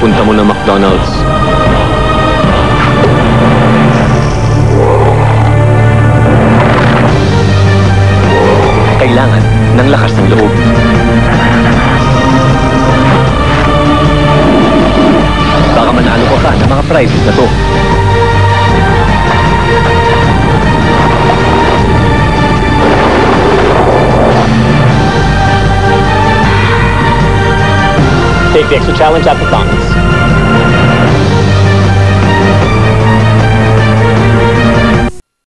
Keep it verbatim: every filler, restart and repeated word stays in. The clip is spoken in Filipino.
pagpunta mo ng McDonald's. Kailangan ng lakas ng loob. Baka manalo ka ka ng mga prizes na to. Take the extra challenge at McDonald's.